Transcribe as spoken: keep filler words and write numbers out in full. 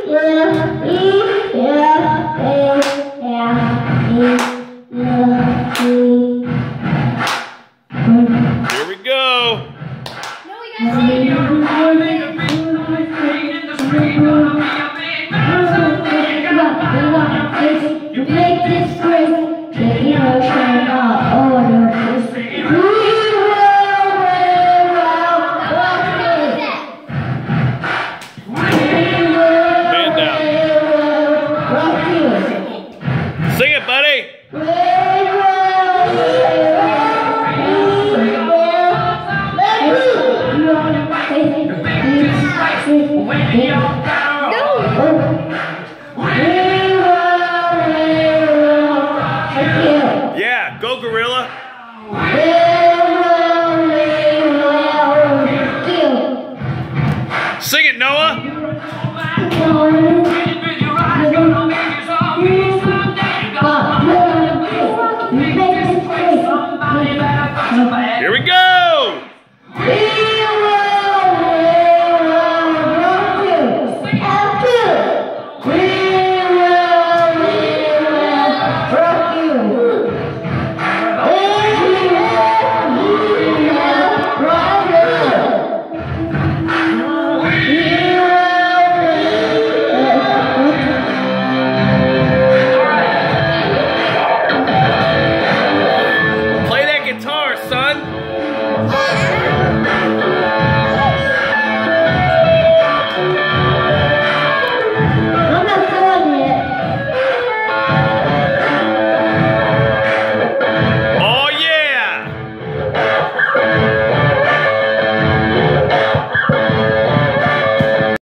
Here we go. No, we gotta sing. You make this great, taking a train on order. We will, Man down. Sing it, buddy. Yeah, go gorilla. Sing it, Noah.